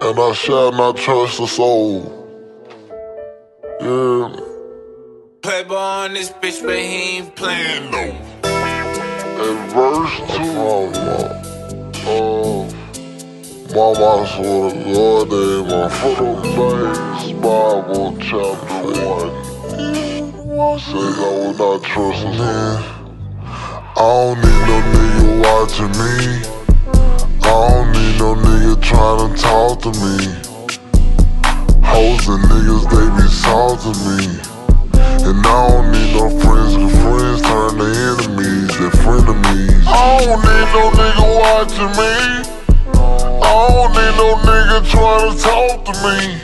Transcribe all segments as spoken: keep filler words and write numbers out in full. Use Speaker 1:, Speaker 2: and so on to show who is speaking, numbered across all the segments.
Speaker 1: and I shall not trust a soul. Yeah.
Speaker 2: Playboy on this bitch, but he ain't playing no.
Speaker 1: And verse two, uh, Mama swear to God, they in my foot days, Bible chapter one. Says I will not trust a man. I don't need no nigga watching me. I don't need no nigga trying to talk to me. Hoes and niggas, they be salting me. And I don't need no friends, cause friends turn to enemies, they're frenemies. I don't need no nigga watching me. I don't need no nigga trying to talk to me.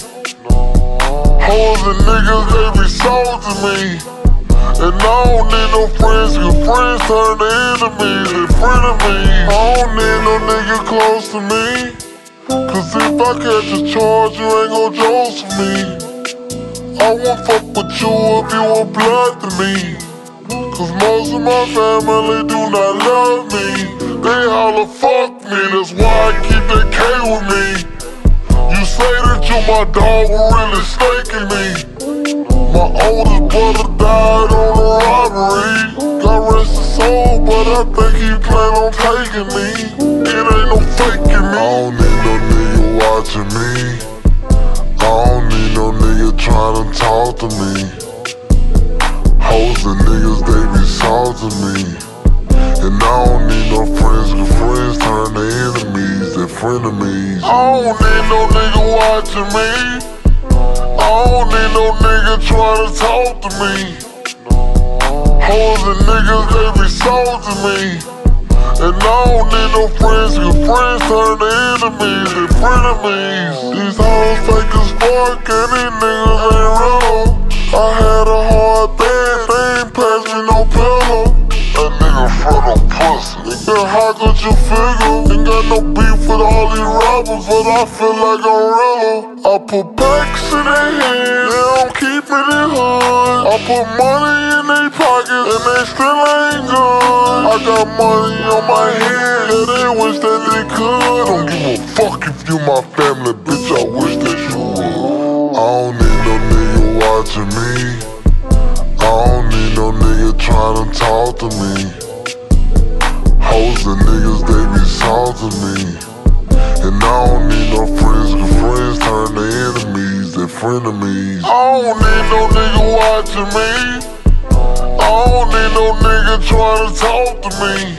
Speaker 1: Hoes and niggas, they be salting me. And I don't need no friends, cause friends turn to enemies, they're frenemies. I don't need no nigga close to me, cause if I catch a charge, you ain't gon' jose for me. I won't fuck with you if you want blood to me, cause most of my family do not love me. They holla fuck me, that's why I keep that K with me. You say that you my dog, but really staking me. My oldest brother died on a robbery. God rest his soul, but I think he plan on taking me. It ain't no faking me. I don't need no nigga watching me. I don't need no nigga trying to talk to me. Hoes and niggas, they be salting me. And I don't need no friends, cause friends turn to enemies, they're frenemies. I don't need no nigga watching me. I don't need no nigga trying to talk to me. Hoes and niggas, they be salting me. And I don't need no friends, cause friends turn to enemies, they frenemies. These hoes fake as fuck and these niggas ain't real. I had a hard day, they ain't pass me no pillow. That nigga front on pussy. Nigga, how could you figure? Ain't got no beef with all these rappers, but I feel like I'm realer. I put packs in their hands, they don't keep it in hood. I put money in their pockets, and they still ain't good. I got money on my head, yeah, they wish that they could. Don't give a fuck if you my family, bitch, I wish that you would. I don't need no nigga watching me. I don't need no nigga trying to talk to me. Hoes and niggas, they be salting me. And I don't need no friends, cause friends turn to enemies, they're frenemies. I don't need no nigga watching me. I don't need no nigga trying to talk to me.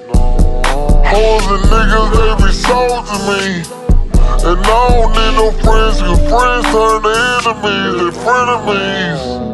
Speaker 1: Hoes and niggas, they be salting me. And I don't need no friends, cause friends turn to enemies, they're frenemies.